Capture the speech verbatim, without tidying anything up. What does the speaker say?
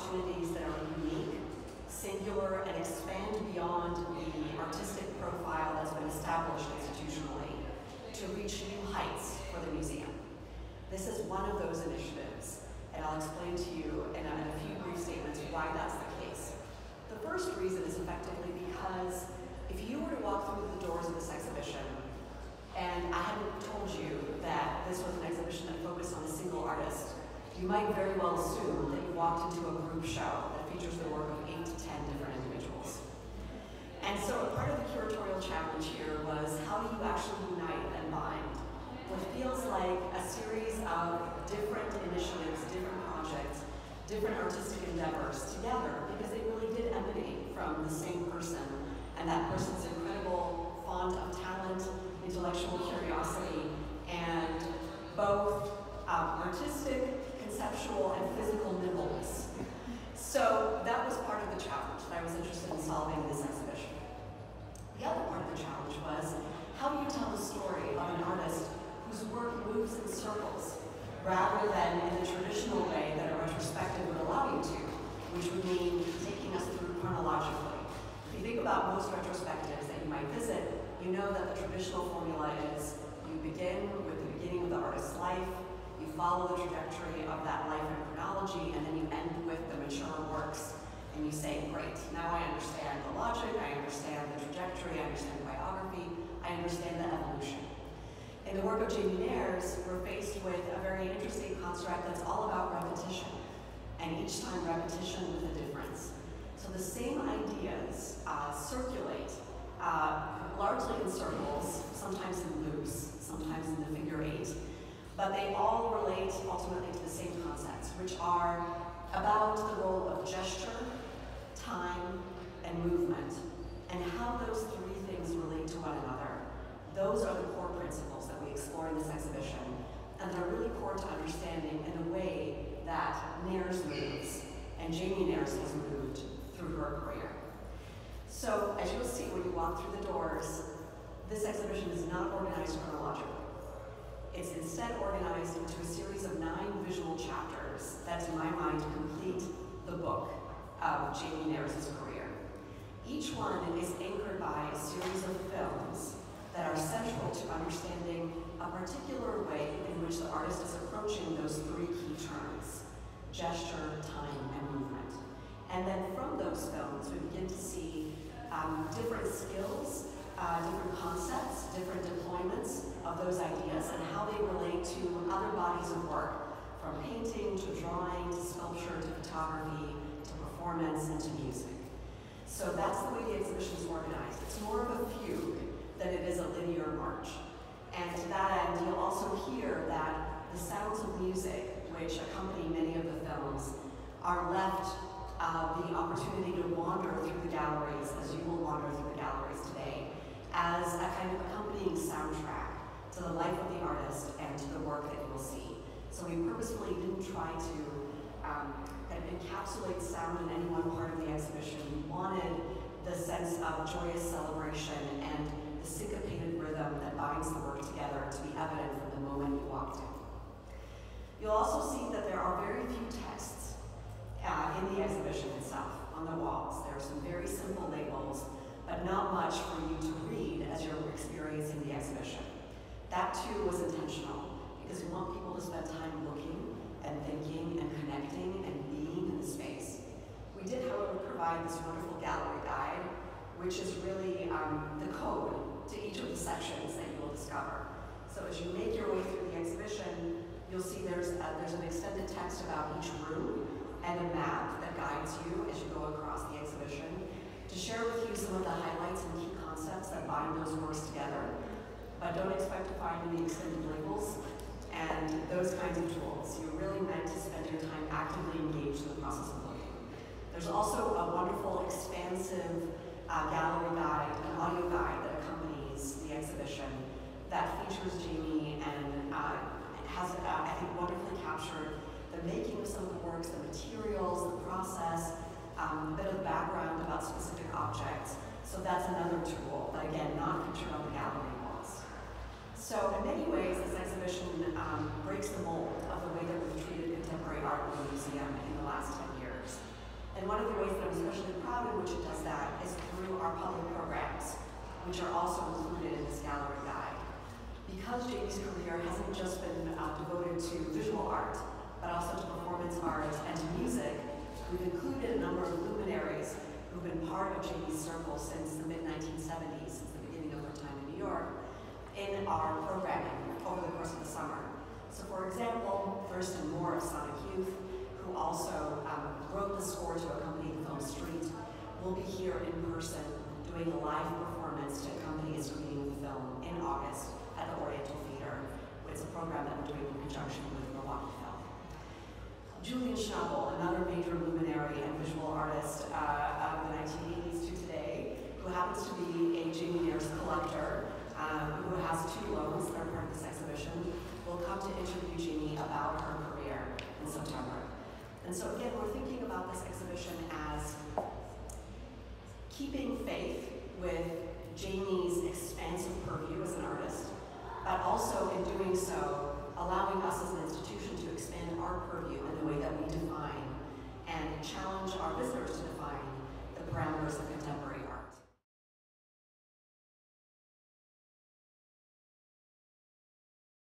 opportunities that are unique, singular, and expand beyond the artistic profile that's been established institutionally to reach new heights for the museum. This is one of those initiatives, and I'll explain to you in a, in a few brief statements why that's the case. The first reason is effectively because if you were to walk through the doors of this exhibition, and I hadn't told you that this was an exhibition that focused on a single artist, you might very well assume that you walked into a group show that features the work of eight to ten different individuals. And so a part of the curatorial challenge here was how do you actually unite and bind what feels like a series of different initiatives, different projects, different artistic endeavors together, because they really did emanate from the same person, and that person's incredible font of talent, intellectual curiosity, and both um, artistic, conceptual, and physical nimbleness. So that was part of the challenge that I was interested in solving in this exhibition. The other part of the challenge was, how do you tell the story of an artist whose work moves in circles, rather than in the traditional way that a retrospective would allow you to, which would mean taking us through chronologically. If you think about most retrospectives that you might visit, you know that the traditional formula is you begin with the beginning of the artist's life, you follow the trajectory of that life in chronology, and then you end with the mature works. And you say, great, now I understand the logic, I understand the trajectory, I understand biography, I understand the evolution. In the work of Jamie Nares, we're faced with a very interesting construct that's all about repetition, and each time repetition with a difference. So the same ideas uh, circulate, uh, largely in circles, sometimes in loops, sometimes in the figure eight, but they all relate ultimately to the same concepts, which are about the role of gesture, time, and movement, and how those three things relate to one another. Those are the core principles that we explore in this exhibition, and they're really core to understanding in the way that Nares moves, and Jamie Nares has moved through her career. So, as you'll see when you walk through the doors, this exhibition is not organized chronologically. It's instead organized into a series of nine visual chapters that, to my mind, complete the book of Jamie Nares' career. Each one is anchored by a series of films that are central to understanding a particular way in which the artist is approaching those three key terms: gesture, time, and movement. And then from those films, we begin to see um, different skills, uh, different concepts, different deployments of those ideas, and how they relate to other bodies of work, from painting to drawing to sculpture to photography to performance and to music. So that's the way the exhibition is organized. It's more of a fugue than it is a linear march. And to that end, you'll also hear that the sounds of music, which accompany many of the films, are left uh, the opportunity to wander through the galleries, as you will wander through the galleries today, as a kind of accompanying soundtrack to the life of the artist and to the work that you will see. So we purposefully didn't try to um, kind of encapsulate sound in any one part of the exhibition. We wanted the sense of joyous celebration and the syncopated rhythm that binds the work together to be evident from the moment you walked in. You'll also see that there are very few texts uh, in the exhibition itself, on the walls. There are some very simple labels, but not much for you to read as you're experiencing the exhibition. That too was intentional, because we want people to spend time looking and thinking and connecting and being in the space. We did, however, provide this wonderful gallery guide, which is really um, the code to each of the sections that you will discover. So as you make your way through the exhibition, you'll see there's, a, there's an extended text about each room and a map that guides you as you go across the exhibition to share with you some of the highlights and key concepts that bind those works together. But don't expect to find any extended labels and those kinds of tools. You're really meant to spend your time actively engaged in the process of looking. There's also a wonderful, expansive uh, gallery guide, an audio guide that accompanies the exhibition that features Jamie and uh, has, uh, I think, wonderfully captured the making of some of the works, the materials, the process, um, a bit of background about specific objects. So that's another tool, but again, not featured on the gallery walls. So in many ways, this exhibition um, breaks the mold of the way that we've treated contemporary art in the museum in the last ten years. And one of the ways that I'm especially proud in which it does that is through our public programs, which are also included in this gallery guide. Because Jamie's career hasn't just been uh, devoted to visual art, but also to performance art and to music, we've included a number of luminaries who've been part of Jamie's circle since the mid nineteen seventies, since the beginning of her time in New York, in our programming over the course of the summer. So for example, Thurston Moore of Sonic Youth, who also um, wrote the score to accompany the film Street, will be here in person doing a live performance to accompany a screening of the film in August at the Oriental Theater. It's a program that we're doing in conjunction with Milwaukee Film. Julian Schnabel, another major luminary and visual artist uh, of the nineteen eighties to today, who happens to be a Jamie Nares collector, um, who has two loans that are part of this exhibition, will come to interview Jamie about her career in September. And so again, we're thinking about this exhibition as keeping faith with Jamie's expansive purview as an artist, but also in doing so, allowing us as an institution to expand our purview in the way that we define